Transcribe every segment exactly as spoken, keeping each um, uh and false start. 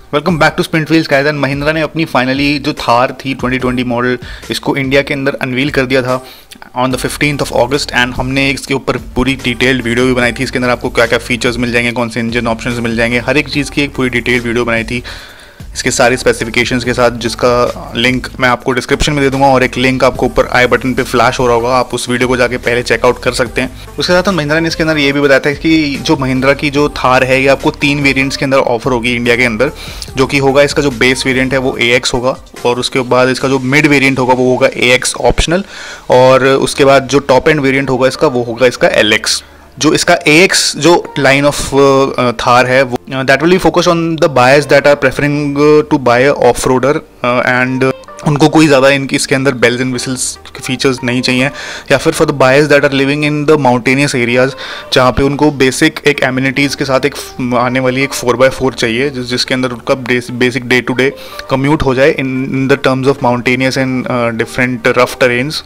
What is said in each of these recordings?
Welcome back to Sprint Wheels guys. And Mahindra ने अपनी finally जो थार थी ट्वेंटी ट्वेंटी मॉडल, इसको इंडिया के अंदर अनवील कर दिया था on the fifteenth of August. And हमने इसके ऊपर पूरी डिटेल्ड वीडियो भी बनाई थी। इसके अंदर आपको क्या क्या फीचर्स मिल जाएंगे, कौन से इंजन ऑप्शंस मिल जाएंगे, हर एक चीज़ की एक पूरी डिटेल्ड वीडियो बनाई थी इसके सारे स्पेसिफिकेशंस के साथ, जिसका लिंक मैं आपको डिस्क्रिप्शन में दे दूंगा और एक लिंक आपको ऊपर आई बटन पे फ्लैश हो रहा होगा। आप उस वीडियो को जाके पहले चेकआउट कर सकते हैं। उसके साथ महिंद्रा ने इसके अंदर ये भी बताया था कि जो महिंद्रा की जो थार है ये आपको तीन वेरिएंट्स के अंदर ऑफर होगी इंडिया के अंदर, जो कि होगा इसका जो बेस वेरिएंट है वो ए एक्स होगा, और उसके बाद इसका जो मिड वेरिएंट होगा वो होगा ए एक्स ऑप्शनल, और उसके बाद जो टॉप एंड वेरिएंट होगा इसका वो होगा इसका एल एक्स। जो इसका ए एक्स जो लाइन ऑफ थार है वो that will be focus on the buyers that are preferring to buy off roader, and उनको कोई ज़्यादा इनकी इसके अंदर बेल्स एंड विसल्स फीचर्स नहीं चाहिए, या फिर for the buyers that are living in the mountainous areas जहाँ पे उनको बेसिक एक एमिनिटीज़ के साथ एक आने वाली एक फोर बाय फोर चाहिए, जिस जिसके अंदर उनका basic day to day commute हो जाए in in the terms of mountainous and different rough terrains.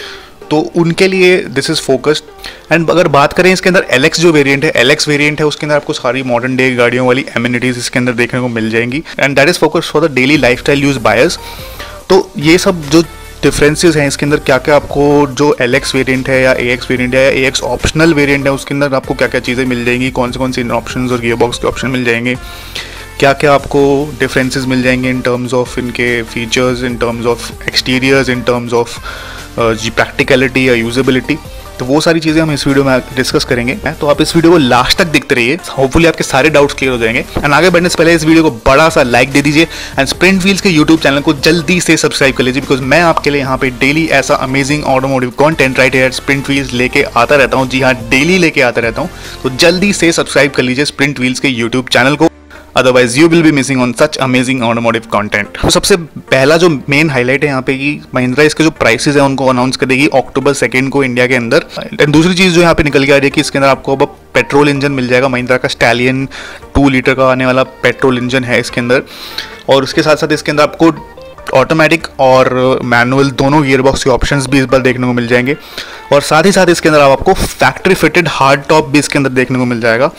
तो उनके लिए दिस इज़ फोकस्ड। एंड अगर बात करें इसके अंदर एल एक्स जो वेरिएंट है, एल एक्स वेरिएंट है, उसके अंदर आपको सारी मॉडर्न डे गाड़ियों वाली एमिनिटीज़ इसके अंदर देखने को मिल जाएंगी, and that is focused for the daily lifestyle use buyers. तो ये सब जो डिफरेंसेस हैं इसके अंदर, क्या क्या आपको जो एल एक्स वेरिएंट है या ए एक्स वेरिएंट है या ए एक्स ऑप्शनल वेरिएंट है, उसके अंदर आपको क्या क्या चीज़ें मिल जाएंगी, कौन से कौन से ऑप्शन और गियर बॉक्स के ऑप्शन मिल जाएंगे, क्या क्या आपको डिफरेंसेस मिल जाएंगे इन टर्म्स ऑफ इनके features, in terms of exteriors, in terms of जी प्रैक्टिकलिटी या यूजेबिलिटी। तो वो सारी चीज़ें हम इस वीडियो में डिस्कस करेंगे। तो आप इस वीडियो को लास्ट तक देखते रहिए, होपफुली आपके सारे डाउट्स क्लियर हो जाएंगे। एंड आगे बढ़ने से पहले इस वीडियो को बड़ा सा लाइक दे दीजिए, एंड स्प्रिंट व्हील्स के यूट्यूब चैनल को जल्दी से सब्सक्राइब कर लीजिए, बिकॉज मैं आपके लिए यहाँ पे डेली ऐसा amazing automotive content right here Sprint Wheels लेके आता रहता हूँ। जी हाँ, डेली लेके आता रहता हूँ। तो जल्दी से सब्सक्राइब कर लीजिए स्प्रिंट व्हील्स के यूट्यूब चैनल को, otherwise you will be missing on such amazing automotive content. तो सबसे पहला जो मेन हाईलाइट है यहाँ पे कि महिंद्रा इसके जो प्राइसेस है उनको अनाउंस करेगी अक्टूबर सेकेंड को इंडिया के अंदर। एंड दूसरी चीज़ जो यहाँ पे निकल के आ रही है कि इसके अंदर आपको अब पेट्रोल इंजन मिल जाएगा। महिंद्रा का स्टैलियन टू लीटर का आने वाला पेट्रोल इंजन है इसके अंदर, और उसके साथ साथ इसके अंदर आपको ऑटोमेटिक और मैनुअल दोनों गियर बॉक्स के ऑप्शंस भी इस बार देखने को मिल जाएंगे, और साथ ही साथ इसके अंदर आपको फैक्ट्री फिटेड हार्ड टॉप भी इसके अंदर देखने को मिल जाएगा।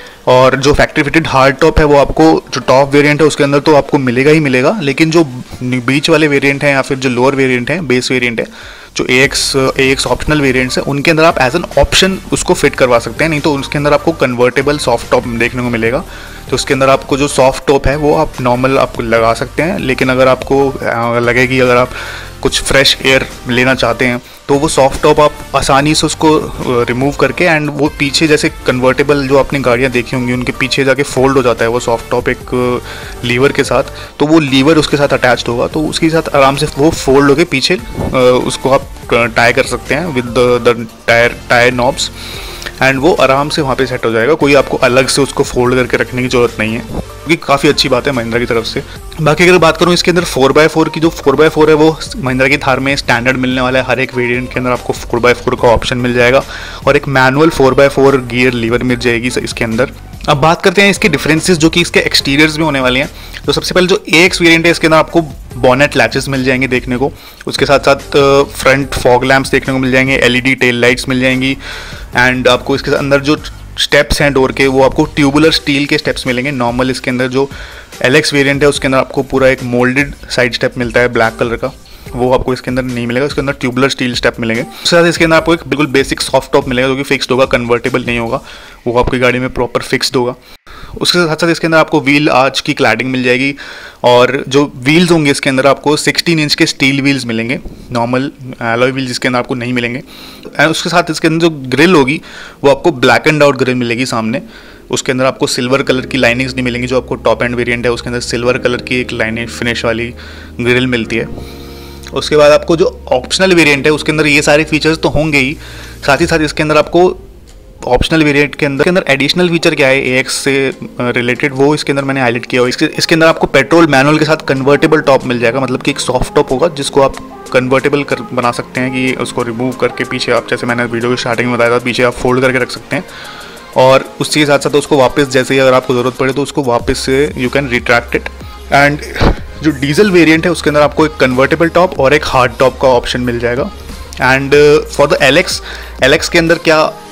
और जो फैक्ट्री फिटेड हार्ड टॉप है वो आपको जो टॉप वेरिएंट है उसके अंदर तो आपको मिलेगा ही मिलेगा, लेकिन जो बीच वाले वेरिएंट हैं या फिर जो लोअर वेरिएंट है, बेस वेरिएंट है, जो A X A X optional variants है, उनके अंदर आप एज एन ऑप्शन उसको फिट करवा सकते हैं। नहीं तो उसके अंदर आपको कन्वर्टेबल सॉफ्ट टॉप देखने को मिलेगा। तो उसके अंदर आपको जो सॉफ्ट टॉप है वो आप नॉर्मल आपको लगा सकते हैं, लेकिन अगर आपको लगेगी अगर आप कुछ फ्रेश एयर लेना चाहते हैं तो वो सॉफ्ट टॉप आप आसानी से उसको रिमूव करके, एंड वो पीछे जैसे कन्वर्टेबल जो आपने गाड़ियाँ देखी होंगी उनके पीछे जाके फोल्ड हो जाता है वो सॉफ्ट टॉप एक लीवर के साथ, तो वो लीवर उसके साथ अटैच्ड होगा, तो उसके साथ आराम से वो फोल्ड होके पीछे उसको आप टाई कर सकते हैं with the tyre tyre knobs, and वो आराम से वहाँ पे सेट हो जाएगा। कोई आपको अलग से उसको फोल्ड करके रखने की जरूरत नहीं है, क्योंकि काफ़ी अच्छी बात है महिंद्रा की तरफ से। बाकी अगर बात करूँ इसके अंदर फोर बाय फोर की, जो फोर बाय फोर है वो महिंद्रा की थार में स्टैंडर्ड मिलने वाला है। हर एक वेरिएंट के अंदर आपको फोर बाय फोर का ऑप्शन मिल जाएगा, और एक manual four by four gear lever मिल जाएगी इसके अंदर। अब बात करते हैं इसके डिफरेंसेस जो कि इसके एक्सटीरियर्स में होने वाले हैं। तो सबसे पहले जो ए एक्स वेरिएंट है इसके अंदर आपको बॉनेट लैचेस मिल जाएंगे देखने को, उसके साथ साथ फ्रंट फॉग लैंप्स देखने को मिल जाएंगे, एलईडी टेल लाइट्स मिल जाएंगी, एंड आपको इसके अंदर जो स्टेप्स हैं डोर के वो आपको ट्यूबुलर स्टील के स्टेप्स मिलेंगे। नॉर्मल इसके अंदर जो एल एक्स वेरिएंट है उसके अंदर आपको पूरा एक मोल्डेड साइड स्टेप मिलता है ब्लैक कलर का, वो आपको इसके अंदर नहीं मिलेगा। इसके अंदर ट्यूबुलर स्टील स्टेप मिलेंगे। उसके साथ इसके अंदर आपको एक बिल्कुल बेसिक सॉफ्ट टॉप मिलेगा जो कि फिक्स्ड होगा, कन्वर्टेबल नहीं होगा, वो आपकी गाड़ी में प्रॉपर फिक्स्ड होगा। उसके साथ साथ इसके अंदर आपको व्हील आर्च की क्लैडिंग मिल जाएगी, और जो व्हील्स होंगे इसके अंदर आपको सिक्सटीन इंच के स्टील व्हील्स मिलेंगे, नॉर्मल एलॉय व्हील्स इसके अंदर आपको नहीं मिलेंगे। एंड उसके साथ इसके अंदर जो ग्रिल होगी वो आपको ब्लैक एंड आउट ग्रिल मिलेगी सामने। उसके अंदर आपको सिल्वर कलर की लाइनिंग्स नहीं मिलेंगी, जो आपको टॉप एंड वेरिएंट है उसके अंदर सिल्वर कलर की एक लाइनिंग फिनिश वाली ग्रिल मिलती है। उसके बाद आपको जो ऑप्शनल वेरिएंट है उसके अंदर ये सारे फीचर्स तो होंगे ही, साथ ही साथ इसके अंदर आपको ऑप्शनल वेरिएंट के अंदर के अंदर एडिशनल फीचर क्या है ए एक्स से रिलेटेड, वो इसके अंदर मैंने हाईलाइट किया हुआ। इसके इसके अंदर आपको पेट्रोल मैनुअल के साथ कन्वर्टेबल टॉप मिल जाएगा, मतलब कि एक सॉफ्ट टॉप होगा जिसको आप कन्वर्टेबल कर बना सकते हैं कि उसको रिमूव करके पीछे आप, जैसे मैंने वीडियो की स्टार्टिंग में बताया था, पीछे आप फोल्ड करके रख सकते हैं, और उसी के साथ साथ उसको वापस जैसे ही अगर आपको ज़रूरत पड़े तो उसको वापस से you can retract it. And जो डीजल वेरिएंट है उसके अंदर आपको एक कन्वर्टेबल टॉप और एक हार्ड टॉप का ऑप्शन मिल जाएगा। And for the L X L X के अंदर क्या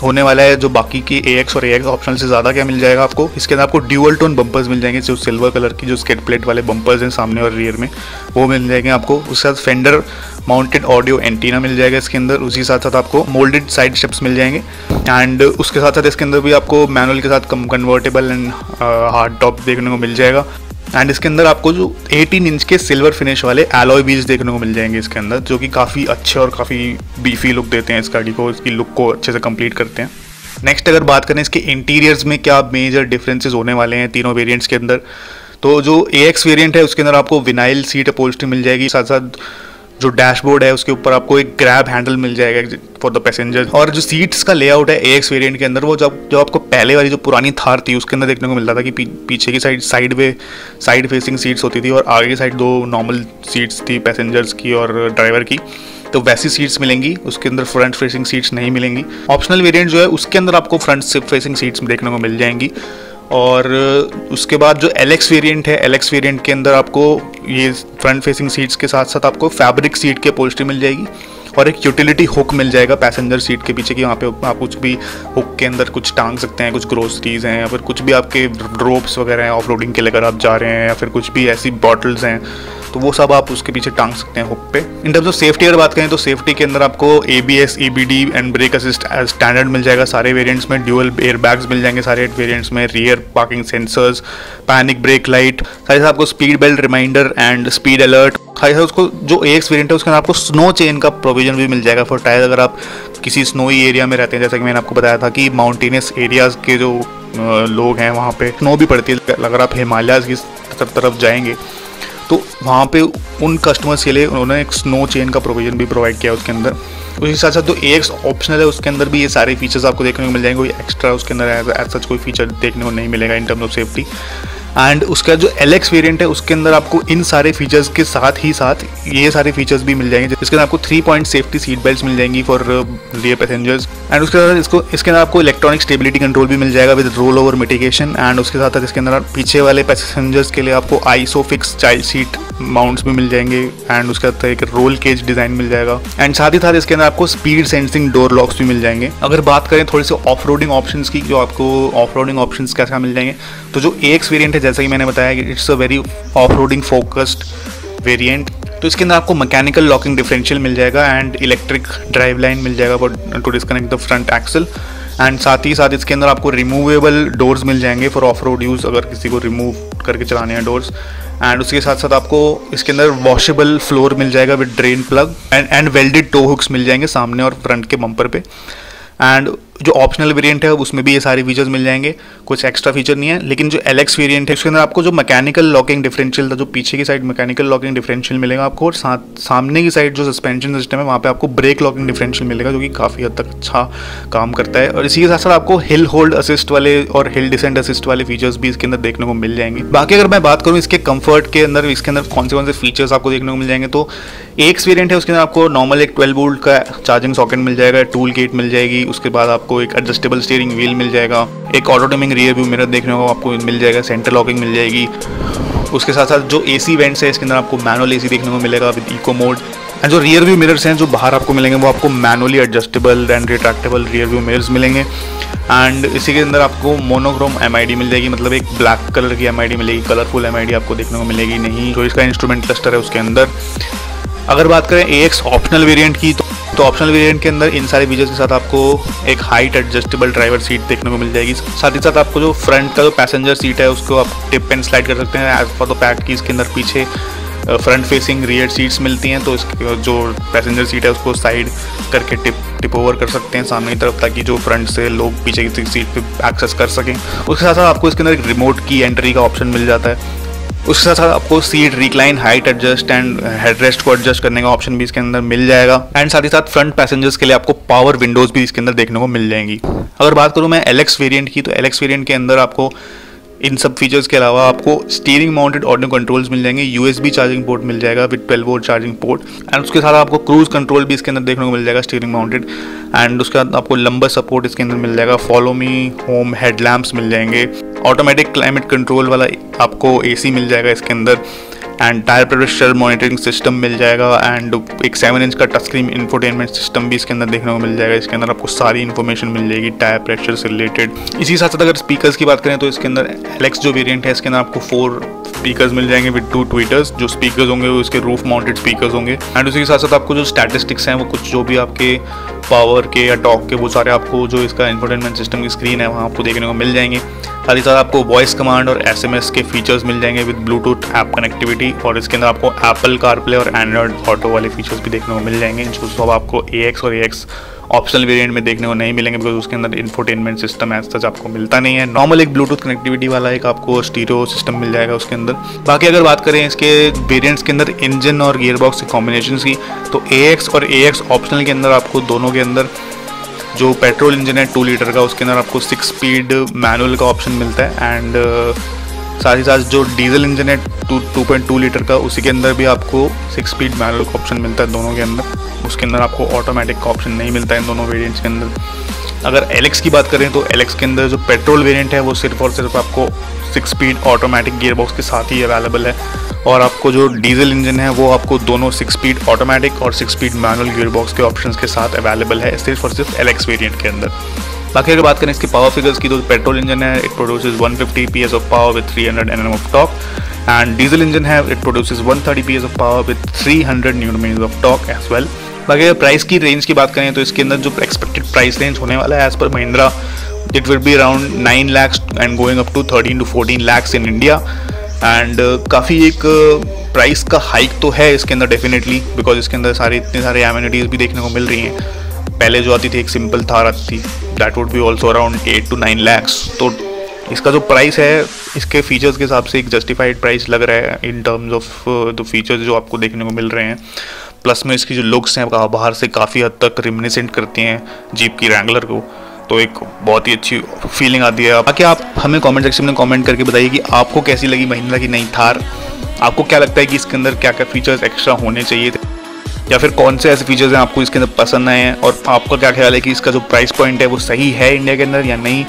होने वाला है जो बाकी की ए एक्स और ए एक्स ऑप्शन से ज़्यादा क्या मिल जाएगा आपको, इसके अंदर आपको ड्यूअल टोन बम्पर्स मिल जाएंगे, जो सिल्वर कलर की जो स्किड प्लेट वाले बम्पर्स हैं सामने और रियर में, वो मिल जाएंगे आपको। उसके साथ फेंडर माउंटेड ऑडियो एंटीना मिल जाएगा इसके अंदर, उसी साथ साथ आपको मोल्डेड साइड स्टेप्स मिल जाएंगे। एंड उसके साथ साथ इसके अंदर भी आपको मैनुअल के साथ कन्वर्टेबल एंड हार्ड टॉप देखने को मिल जाएगा। एंड इसके अंदर आपको जो अठारह इंच के सिल्वर फिनिश वाले एलॉय व्हील्स देखने को मिल जाएंगे इसके अंदर, जो कि काफ़ी अच्छे और काफ़ी बीफी लुक देते हैं इस गाड़ी को, इसकी लुक को अच्छे से कंप्लीट करते हैं। नेक्स्ट अगर बात करें इसके इंटीरियर्स में क्या मेजर डिफरेंसेस होने वाले हैं तीनों वेरिएंट्स के अंदर, तो जो ए एक्स वेरिएंट है उसके अंदर आपको विनाइल सीट अपहोल्स्ट्री मिल जाएगी, साथ साथ जो डैशबोर्ड है उसके ऊपर आपको एक ग्रैब हैंडल मिल जाएगा फॉर द पैसेंजर। और जो सीट्स का लेआउट है ए एक्स वेरिएंट के अंदर, वो जब जो आपको पहले वाली जो पुरानी थार थी उसके अंदर देखने को मिलता था कि पी, पीछे की side side way side facing seats होती थी और आगे की साइड दो नॉर्मल सीट्स थी पैसेंजर्स की और ड्राइवर की, तो वैसी सीट्स मिलेंगी उसके अंदर, फ्रंट फेसिंग सीट्स नहीं मिलेंगी। ऑप्शनल वेरिएंट जो है उसके अंदर आपको फ्रंट फेसिंग सीट्स देखने को मिल जाएंगी। और उसके बाद जो एल एक्स वेरिएंट है, एल एक्स वेरिएंट के अंदर आपको ये फ्रंट फेसिंग सीट्स के साथ साथ आपको फैब्रिक सीट की अपहोल्स्ट्री मिल जाएगी और एक यूटिलिटी हुक मिल जाएगा पैसेंजर सीट के पीछे की, वहाँ पे आप कुछ भी हुक के अंदर कुछ टांग सकते हैं, कुछ ग्रोसरीज हैं या फिर कुछ भी आपके रोप्स वगैरह हैं ऑफ रोडिंग के लिए अगर आप जा रहे हैं, या फिर कुछ भी ऐसी बॉटल्स हैं तो वो सब आप उसके पीछे टांग सकते हैं हुक पे। इन टर्म्स ऑफ सेफ्टी अगर बात करें तो सेफ्टी के अंदर आपको A B S, E B D and brake assist standard मिल जाएगा सारे वेरिएंट्स में, ड्यूअल एयर बैग्स मिल जाएंगे सारे वेरिएंट्स में, rear parking sensors, panic brake light, साथ ही साथ आपको speed belt reminder and speed alert. साथ ही उसको जो ए एक्स वेरिएंट है उसके अंदर आपको स्नो चेन का प्रोविजन भी मिल जाएगा फॉर टायर, अगर आप किसी स्नोई एरिया में रहते हैं, जैसा कि मैंने आपको बताया था कि माउंटेनियस एरियाज़ के जो लोग हैं वहाँ पे स्नो भी पड़ती है, अगर आप हिमालयाज़ की तरफ जाएंगे तो वहाँ पे उन कस्टमर्स के लिए उन्होंने एक स्नो चेन का प्रोविजन भी प्रोवाइड किया उसके अंदर। उसके साथ साथ जो ए एक्स ऑप्शनल है उसके अंदर भी ये सारे फीचर्स आपको देखने को मिल जाएंगे, कोई एक्स्ट्रा उसके अंदर एज सच कोई फीचर देखने को नहीं मिलेगा in terms of safety. And उसका जो एल एक्स वेरिएंट है उसके अंदर आपको इन सारे फीचर्स के साथ ही साथ ये सारे फीचर्स भी मिल जाएंगे, जिसके अंदर आपको three point safety seat belt मिल जाएंगी फॉर रियर पैसेंजर्स। एंड उसके साथ इसको इसके अंदर आपको इलेक्ट्रॉनिक स्टेबिलिटी कंट्रोल भी मिल जाएगा with roll over mitigation. And उसके साथ साथ इसके अंदर पीछे वाले पैसेंजर्स के लिए आपको आइसोफिक्स चाइल्ड सीट माउंट्स भी मिल जाएंगे एंड उसके साथ एक रोल केज डिज़ाइन मिल जाएगा। एंड साथ ही साथ इसके अंदर आपको स्पीड सेंसिंग डोर लॉक्स भी मिल जाएंगे। अगर बात करें थोड़े से ऑफ रोडिंग ऑप्शंस की, जो आपको ऑफ रोडिंग ऑप्शंस कैसा मिल जाएंगे, तो जो ए एक्स वेरिएंट है जैसा कि मैंने बताया कि it's a very off roading focused variant, तो इसके अंदर आपको मैकेनिकल लॉकिंग डिफरेंशियल मिल जाएगा एंड इलेक्ट्रिक ड्राइव लाइन मिल जाएगा for to disconnect the front axle. And साथ ही साथ इसके अंदर आपको रिमूवेबल डोर्स मिल जाएंगे फॉर ऑफ रोड यूज़, अगर किसी को रिमूव करके चलाने हैं डोर्स। एंड उसके साथ साथ आपको इसके अंदर वॉशेबल फ्लोर मिल जाएगा with drain plug and and welded tow hooks मिल जाएंगे सामने और फ्रंट के बम्पर पे। एंड जो ऑप्शनल वेरिएंट है उसमें भी ये सारे फीचर्स मिल जाएंगे, कुछ एक्स्ट्रा फीचर नहीं है। लेकिन जो एल एक्स वेरिएंट है उसके अंदर आपको जो मैकेनिकल लॉकिंग डिफरेंशियल था, जो पीछे की साइड मैकेनिकल लॉकिंग डिफरेंशियल मिलेगा आपको, और साथ सामने की साइड जो सस्पेंशन सिस्टम है वहाँ पे आपको ब्रेक लॉकिंग डिफरेंशियल मिलेगा, जो कि काफ़ी हद तक अच्छा काम करता है। और इसी के साथ साथ आपको हिल होल्ड असिस्ट वाले और हिल डिसेंट असिस्ट वाले फीचर्स भी इसके अंदर देखने को मिल जाएंगे। बाकी अगर मैं बात करूँ इसके कंफर्ट के अंदर, इसके अंदर कौन से कौन से फीचर्स आपको देखने को मिल जाएंगे, तो एक्स वेरिएंट है उसके अंदर आपको नॉर्मल एक ट्वेल्व वोल्ट का चार्जिंग सॉकेट मिल जाएगा, टूल किट मिल जाएगी, उसके बाद आपको एक एडजस्टेबल स्टीयरिंग व्हील मिल जाएगा, एक auto dimming rear view mirror देखने को आपको मिल जाएगा, सेंटर लॉकिंग मिल जाएगी। उसके साथ साथ जो एसी वेंट्स है इसके अंदर आपको मैनुअल एसी देखने को मिलेगा विद इको मोड। एंड जो रियर व्यू मिरर्स हैं जो बाहर आपको मिलेंगे वो आपको manually adjustable and retractable rear view mirrors मिलेंगे। एंड इसी के अंदर आपको मोनोक्रोम एम आई डी मिल जाएगी, मतलब एक ब्लैक कलर की एम आई डी मिलेगी, कलरफुल एम आई डी आपको देखने को मिलेगी नहीं, जो इसका इंस्ट्रूमेंट क्लस्टर है उसके अंदर। अगर बात करें ए एक्स ऑप्शनल वेरिएंट की, तो तो ऑप्शनल वेरिएंट के अंदर इन सारे फीचर्स के साथ आपको एक हाइट एडजस्टेबल ड्राइवर सीट देखने को मिल जाएगी। साथ ही साथ आपको जो फ्रंट का जो पैसेंजर सीट है उसको आप टिप एंड स्लाइड कर सकते हैं एज फॉर द फैक्ट कि इसके अंदर पीछे फ्रंट फेसिंग रियर सीट्स मिलती हैं, तो इसके जो पैसेंजर सीट है उसको साइड करके टिप टिप ओवर कर सकते हैं सामने की तरफ, ताकि जो फ्रंट से लोग पीछे की सीट पे एक्सेस कर सकें। उसके साथ साथ आपको इसके अंदर एक रिमोट की एंट्री का ऑप्शन मिल जाता है। उसके साथ साथ आपको seat recline, height adjust and headrest को एडजस्ट करने का ऑप्शन भी इसके अंदर मिल जाएगा। एंड साथ ही साथ फ्रंट पैसेंजर्स के लिए आपको पावर विंडोज़ भी इसके अंदर देखने को मिल जाएंगी। अगर बात करूँ मैं एल एक्स वेरिएंट की, तो एल एक्स वेरिएंट के अंदर आपको इन सब फीचर्स के अलावा आपको स्टीयरिंग माउंटेड ऑडियो कंट्रोल्स मिल जाएंगे, यूएसबी चार्जिंग पोर्ट मिल जाएगा with twelve volt charging port. And उसके साथ आपको क्रूज कंट्रोल भी इसके अंदर देखने को मिल जाएगा स्टीयरिंग माउंटेड। एंड उसके बाद आपको लंबर सपोर्ट इसके अंदर मिल जाएगा, फॉलो मी, होम, हेडलैम्प्स मिल जाएंगे, ऑटोमेटिक क्लाइमेट कंट्रोल वाला आपको एसी मिल जाएगा इसके अंदर। And tyre pressure monitoring system मिल जाएगा एंड एक सेवन इंच का टच स्क्रीन इंफोटेनमेंट सिस्टम भी इसके अंदर देखने को मिल जाएगा। इसके अंदर आपको सारी इन्फॉर्मेशन मिल जाएगी टायर प्रेशर से रिलेटेड। इसी साथ साथ अगर स्पीकर्स की बात करें तो इसके अंदर एल एक्स जो वेरिएंट है इसके अंदर आपको फोर स्पीकर्स मिल जाएंगे विद टू ट्वीटर्स। जो स्पीकर्स होंगे वो इसके रूफ माउंटेड स्पीकर्स होंगे एंड उसी के साथ साथ आपको जो स्टैटिस्टिक्स हैं वो कुछ जो भी आपके पावर के या टॉक के वो सारे आपको जो इसका इंफोटेनमेंट सिस्टम की स्क्रीन है वहाँ आपको देखने को मिल जाएंगे। साथ ही साथ आपको वॉइस कमांड और एसएमएस के फीचर्स मिल जाएंगे विद ब्लूटूथ ऐप कनेक्टिविटी और इसके अंदर आपको एप्पल कारप्ले और एंड्रॉयड ऑटो वाले फीचर्स भी देखने को मिल जाएंगे जो सब आपको ए एक्स और ए एक्स ऑप्शनल वेरिएंट में देखने को नहीं मिलेंगे बिकॉज उसके अंदर इंफोटेनमेंट सिस्टम एज सच आपको मिलता नहीं है। नॉर्मल एक ब्लूटूथ कनेक्टिविटी वाला एक आपको स्टीरियो सिस्टम मिल जाएगा उसके अंदर। बाकी अगर बात करें इसके वेरिएंट्स के अंदर इंजन और गियरबॉक्स के कॉम्बिनेशन की तो ए एक्स और ए एक्स ऑप्शनल के अंदर आपको दोनों के अंदर जो पेट्रोल इंजन है टू लीटर का उसके अंदर आपको सिक्स स्पीड मैनुअल का ऑप्शन मिलता है एंड साथ ही साथ जो डीजल इंजन है two two point two litre का उसी के अंदर भी आपको सिक्स स्पीड मैनुअल का ऑप्शन मिलता है दोनों के अंदर। उसके अंदर आपको ऑटोमेटिक का ऑप्शन नहीं मिलता है इन दोनों वेरिएंट्स के अंदर। अगर एल एक्स की बात करें तो एल एक्स के अंदर जो पेट्रोल वेरिएंट है वो सिर्फ और सिर्फ आपको सिक्स स्पीड ऑटोमेटिक गियरबॉक्स के साथ ही अवेलेबल है और आपको जो डीजल इंजन है वो आपको दोनों सिक्स स्पीड ऑटोमेटिक और सिक्स स्पीड मैनुअल गियरबॉक्स के ऑप्शंस के साथ अवेलेबल है सिर्फ और सिर्फ एल एक्स वेरिएंट के अंदर। बाकी अगर बात करें इसके पावर फिगर्स की तो पेट्रोल इंजन है it produces one fifty PS of power with three hundred NM of torque and diesel engine है it produces one thirty PS of power with three hundred newton metre of torque as well. बाकी अगर price की range की बात करें तो इसके अंदर जो एक्सपेक्टेड प्राइस रेंज होने वाला है as per Mahindra it will be around nine lakhs and going up to thirteen to fourteen lakhs in India and काफ़ी एक प्राइस uh, का हाइक तो है इसके अंदर डेफिनेटली बिकॉज इसके अंदर सारे इतने सारे एमिनिटीज़ भी देखने को मिल रही हैं। पहले जो आती थी एक सिंपल थार आती थी that would be also around eight to nine lakhs. तो इसका जो प्राइस है इसके फीचर्स के हिसाब से एक जस्टिफाइड प्राइस लग रहा है in terms of the features जो आपको देखने को मिल रहे हैं। प्लस में इसकी जो लुक्स हैं बाहर से काफ़ी हद तक रिमिनिसेंट करती हैं जीप की रैंगलर को, तो एक बहुत ही अच्छी फीलिंग आती है। बाकी आप हमें कमेंट सेक्शन में कमेंट करके बताइए कि आपको कैसी लगी महिंद्रा की नई थार। आपको क्या लगता है कि इसके अंदर क्या क्या फीचर्स एक्स्ट्रा होने चाहिए थे या फिर कौन से ऐसे फीचर्स हैं आपको इसके अंदर पसंद आए हैं और आपका क्या ख्याल है कि इसका जो प्राइस पॉइंट है वो सही है इंडिया के अंदर या नहीं,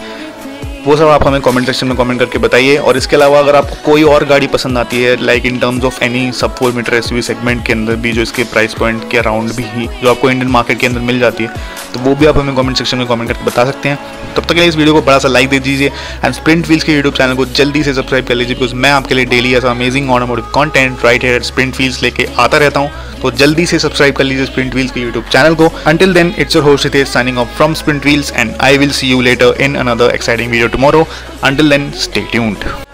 वो सब आप हमें कमेंट सेक्शन में कमेंट करके बताइए। और इसके अलावा अगर आपको कोई और गाड़ी पसंद आती है like in terms of any sub four metre SUV segment के अंदर भी जो इसके प्राइस पॉइंट के अराउंड भी ही जो आपको इंडियन मार्केट के अंदर मिल जाती है तो वो भी आप हमें कमेंट सेक्शन में कमेंट करके बता सकते हैं। तब तक के लिए इस वीडियो को बड़ा सा लाइक दे दीजिए एंड स्प्रिंट व्हील्स के यूट्यूब चैनल को जल्दी से सब्सक्राइब कर लीजिए बिकॉज मैं आपके लिए डेली ऐसा amazing automotive content right here Sprint Wheels लेके आता रहता हूँ। तो जल्दी से सब्सक्राइब कर लीजिए स्प्रिंट व्हील्स के यूट्यूब चैनल को। Until then it's your host Hitesh signing off from Sprint Wheels and I will see you later in another exciting video tomorrow. Until then stay tuned.